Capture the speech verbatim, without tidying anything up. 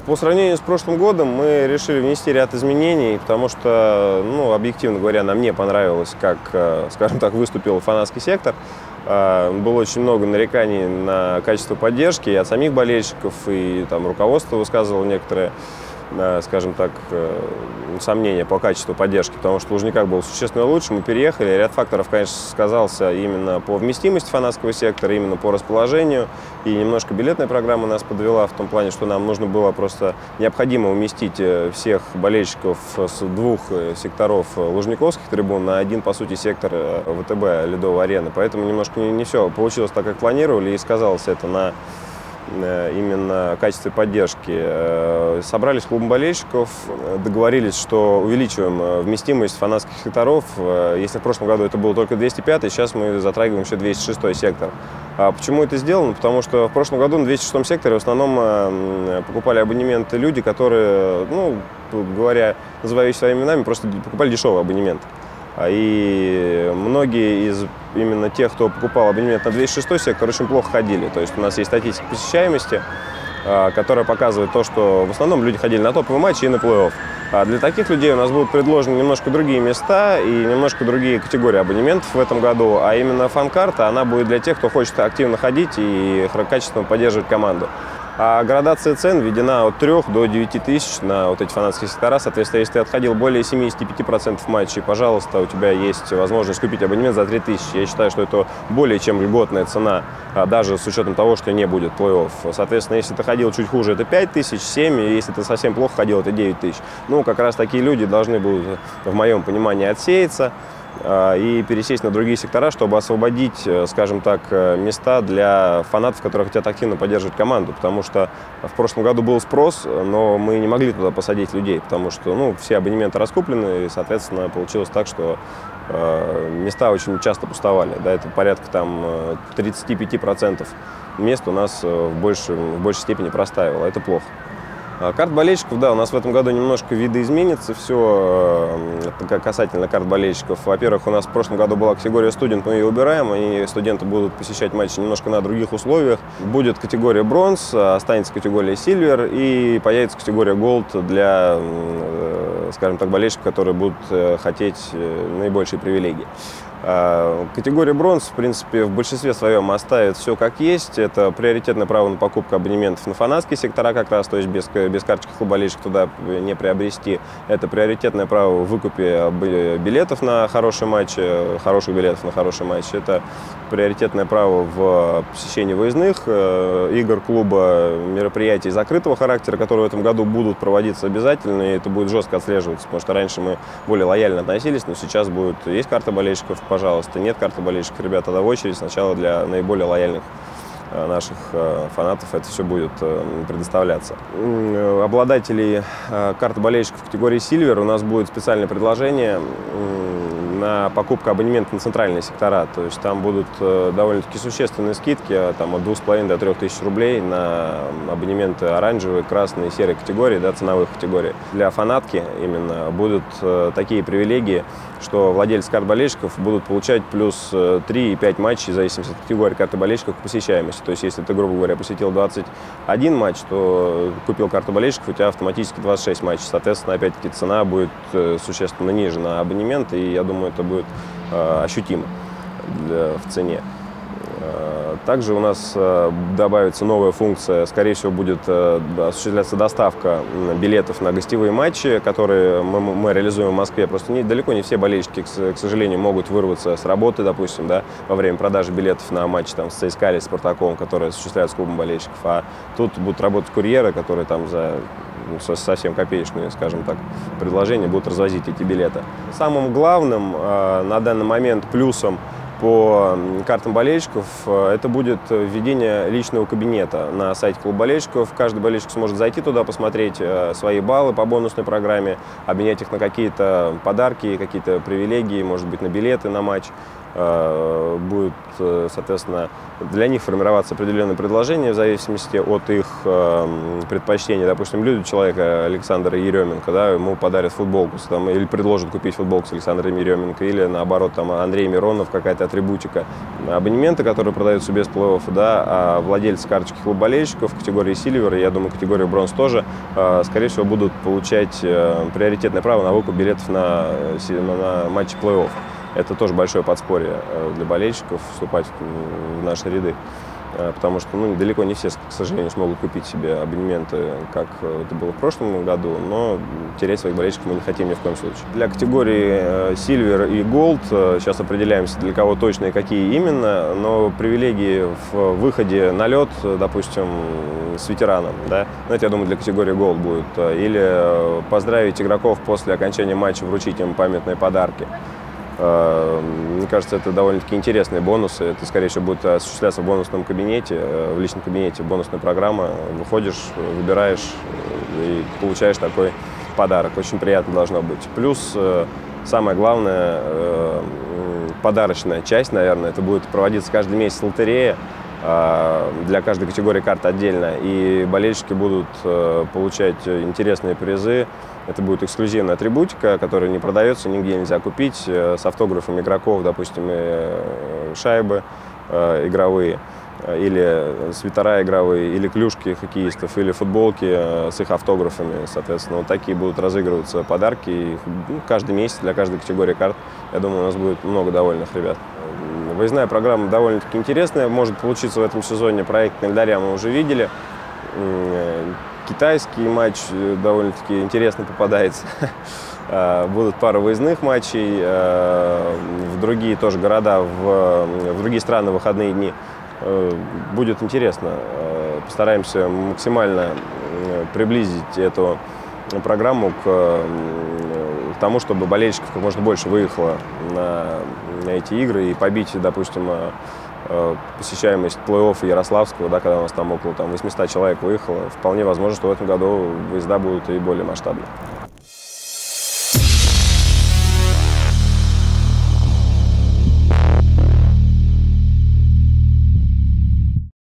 По сравнению с прошлым годом мы решили внести ряд изменений, потому что, ну, объективно говоря, нам не понравилось, как, скажем так, выступил фанатский сектор. Было очень много нареканий на качество поддержки и от самих болельщиков, и там руководство высказывало некоторые, скажем так, сомнения по качеству поддержки, потому что Лужниках был существенно лучше, мы переехали. Ряд факторов, конечно, сказался именно по вместимости фанатского сектора, именно по расположению, и немножко билетная программа нас подвела в том плане, что нам нужно было просто необходимо уместить всех болельщиков с двух секторов лужниковских трибун на один, по сути, сектор ВТБ Ледовой арены, поэтому немножко не, не все получилось так, как планировали, и сказалось это на именно качестве поддержки. Собрались клубом болельщиков, договорились, что увеличиваем вместимость фанатских секторов. Если в прошлом году это было только двести пятый, сейчас мы затрагиваем еще двести шестой сектор. А почему это сделано? Потому что в прошлом году на двести шестом секторе в основном покупали абонементы люди, которые, ну, говоря, называя вещи своими именами, просто покупали дешевый абонемент. И многие из именно тех, кто покупал абонемент на двести шестой сектор, очень плохо ходили. То есть у нас есть статистика посещаемости, которая показывает то, что в основном люди ходили на топовые матчи и на плей-офф. А для таких людей у нас будут предложены немножко другие места и немножко другие категории абонементов в этом году. А именно фан-карта, она будет для тех, кто хочет активно ходить и качественно поддерживать команду. А градация цен введена от трёх до девяти тысяч на вот эти фанатские сектора. Соответственно, если ты отходил более семидесяти пяти процентов матчей, пожалуйста, у тебя есть возможность купить абонемент за три тысячи. Я считаю, что это более чем льготная цена, даже с учетом того, что не будет плей-офф. Соответственно, если ты ходил чуть хуже, это пять тысяч, семь, и если ты совсем плохо ходил, это девять тысяч. Ну, как раз такие люди должны будут, в моем понимании, отсеяться и пересесть на другие сектора, чтобы освободить, скажем так, места для фанатов, которые хотят активно поддерживать команду. Потому что в прошлом году был спрос, но мы не могли туда посадить людей, потому что, ну, все абонементы раскуплены, и, соответственно, получилось так, что э, места очень часто пустовали. Да, это порядка там тридцати пяти процентов мест у нас в большей, в большей степени простаивало. Это плохо. Карт болельщиков, да, у нас в этом году немножко видоизменится все касательно карт болельщиков. Во-первых, у нас в прошлом году была категория студент, мы ее убираем, и студенты будут посещать матчи немножко на других условиях. Будет категория бронз, останется категория сильвер и появится категория голд для, скажем так, болельщиков, которые будут хотеть наибольшие привилегии. Категория бронз, в принципе, в большинстве своем оставит все как есть. Это приоритетное право на покупку абонементов на фанатские сектора как раз, то есть без, без карточки клуболельщик туда не приобрести. Это приоритетное право в выкупе билетов на хорошие матчи, хороших билетов на хорошие матчи. Это приоритетное право в посещении выездных игр клуба, мероприятий закрытого характера, которые в этом году будут проводиться обязательно, и это будет жестко отслеживаться, потому что раньше мы более лояльно относились, но сейчас будет, есть карта болельщиков, пожалуйста, нет карты болельщиков, ребята, тогда в очередь сначала для наиболее лояльных наших фанатов это все будет предоставляться. Обладателей карты болельщиков в категории Silver у нас будет специальное предложение на покупку абонемента на центральные сектора. То есть там будут довольно-таки существенные скидки, там от двух с половиной до трёх тысяч рублей на абонементы оранжевые, красные, серые категории, да, ценовых категорий. Для фанатки именно будут такие привилегии, что владельцы карт болельщиков будут получать плюс три и пять матчей, в зависимости от категории карты болельщиков, по посещаемости. То есть, если ты, грубо говоря, посетил двадцать один матч, то купил карту болельщиков, у тебя автоматически двадцать шесть матчей. Соответственно, опять-таки, цена будет существенно ниже на абонемент, и я думаю, это будет ощутимо в цене. Также у нас добавится новая функция, скорее всего, будет осуществляться доставка билетов на гостевые матчи, которые мы, мы реализуем в Москве. Просто не, далеко не все болельщики, к, к сожалению, могут вырваться с работы, допустим, да, во время продажи билетов на матчи там, с ЦСКА или Спартаком, которые осуществляются клубом болельщиков. А тут будут работать курьеры, которые там за ну, совсем копеечные, скажем так, предложения будут развозить эти билеты. Самым главным на данный момент плюсом по картам болельщиков это будет введение личного кабинета на сайте клуба болельщиков. Каждый болельщик сможет зайти туда, посмотреть свои баллы по бонусной программе, обменять их на какие-то подарки, какие-то привилегии, может быть, на билеты на матч. будет, соответственно, для них формироваться определенные предложения в зависимости от их предпочтений. Допустим, любит человека Александра Еременко, да, ему подарят футболку, там, или предложат купить футболку с Александром Еременко, или наоборот, там, Андрей Миронов, какая-то атрибутика. Абонементы, которые продаются без плей-офф, да, а владельцы карточки клуб болельщиков в категории Silver, я думаю, категории Бронз тоже, скорее всего, будут получать приоритетное право на выкуп билетов на, на матчи плей-офф. Это тоже большое подспорье для болельщиков вступать в наши ряды, потому что ну, далеко не все, к сожалению, смогут купить себе абонементы, как это было в прошлом году, но терять своих болельщиков мы не хотим ни в коем случае. Для категории Silver и Gold сейчас определяемся, для кого точно и какие именно, но привилегии в выходе на лед, допустим, с ветераном, да, знаете, я думаю, для категории Gold будет, или поздравить игроков после окончания матча, вручить им памятные подарки. Мне кажется, это довольно-таки интересные бонусы. Это, скорее всего, будет осуществляться в бонусном кабинете, в личном кабинете, бонусная программа. Выходишь, выбираешь и получаешь такой подарок. Очень приятно должно быть. Плюс, самое главное, подарочная часть, наверное, это будет проводиться каждый месяц лотерея для каждой категории карт отдельно. И болельщики будут получать интересные призы. Это будет эксклюзивная атрибутика, которая не продается, нигде нельзя купить, с автографами игроков, допустим, шайбы игровые, или свитера игровые, или клюшки хоккеистов, или футболки с их автографами. Соответственно, вот такие будут разыгрываться подарки. И, ну, каждый месяц для каждой категории карт, я думаю, у нас будет много довольных ребят. Выездная программа довольно-таки интересная, может получиться в этом сезоне. Проект на Эльдаре мы уже видели. Китайский матч довольно-таки интересно попадается. Будут пара выездных матчей в другие тоже города, в, в другие страны в выходные дни. Будет интересно. Постараемся максимально приблизить эту программу к, к тому, чтобы болельщиков как можно больше выехало на, на эти игры и побить, допустим, посещаемость плей-оффа Ярославского, да, когда у нас там около там, восьмисот человек выехало. Вполне возможно, что в этом году выезда будут и более масштабные.